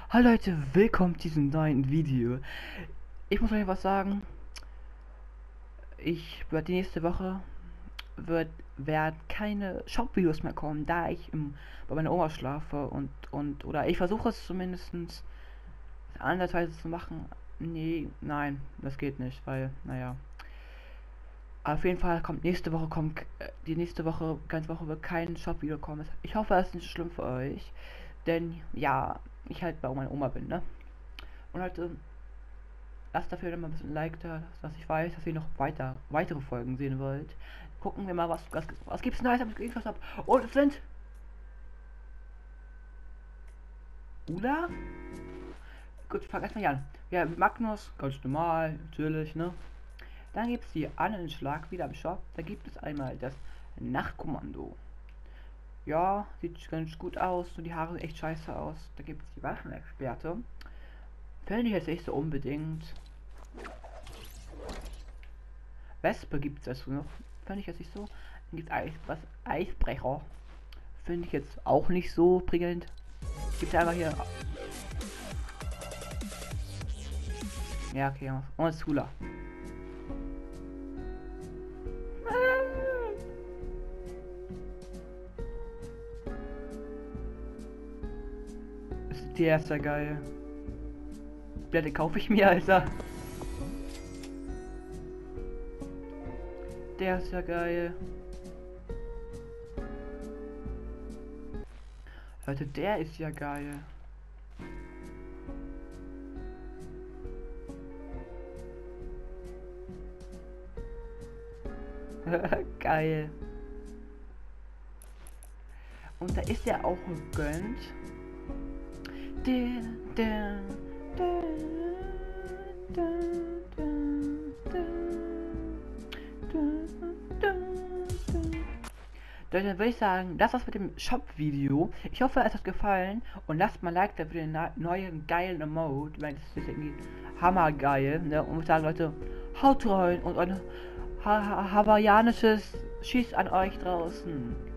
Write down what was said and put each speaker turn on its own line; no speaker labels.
Hallo Leute, willkommen zu diesem neuen Video. Ich muss euch was sagen. Ich werde die nächste Woche werden keine Shop-Videos mehr kommen, da ich bei meiner Oma schlafe und oder ich versuche es zumindest andersweise zu machen. Nee, nein, das geht nicht, weil, naja. Auf jeden Fall kommt nächste Woche die nächste Woche, ganze Woche wird kein Shop-Video kommen. Ich hoffe, das ist nicht schlimm für euch, denn ja, ich halt bei meiner Oma bin, ne? Und Leute, lasst dafür immer ein bisschen Like da, dass ich weiß, dass ihr noch weitere Folgen sehen wollt. Gucken wir mal, was gibt's Neues, was ich hab. Und es sind Ula? Gut, ich fange erstmal hier an. Ja, Magnus, ganz normal, natürlich, ne? Dann gibt es die Annenschlag wieder im Shop. Da gibt es einmal das Nachtkommando. Ja, sieht ganz gut aus, nur die Haare sehen echt scheiße aus. Da gibt es die Waffenexperte. Finde ich jetzt nicht so unbedingt. Wespe gibt es dazu noch. Finde ich jetzt nicht so. Dann gibt es Eisbrecher. Finde ich jetzt auch nicht so prickelnd. Gibt es einfach hier. Ja, okay. Und Zula. Der ist ja geil. Ja, den kaufe ich mir, Alter. Der ist ja geil. Leute, der ist ja geil. Geil. Und da ist er auch gegönnt. Dann würde ich sagen, das war's mit dem Shop-Video. Ich hoffe, es hat gefallen und lasst mal ein Like da für den neuen geilen Emote, weil das ist irgendwie hammergeil. Ne? Und ich sage, Leute, haut rein und ein hawaiianisches Tschüss an euch draußen.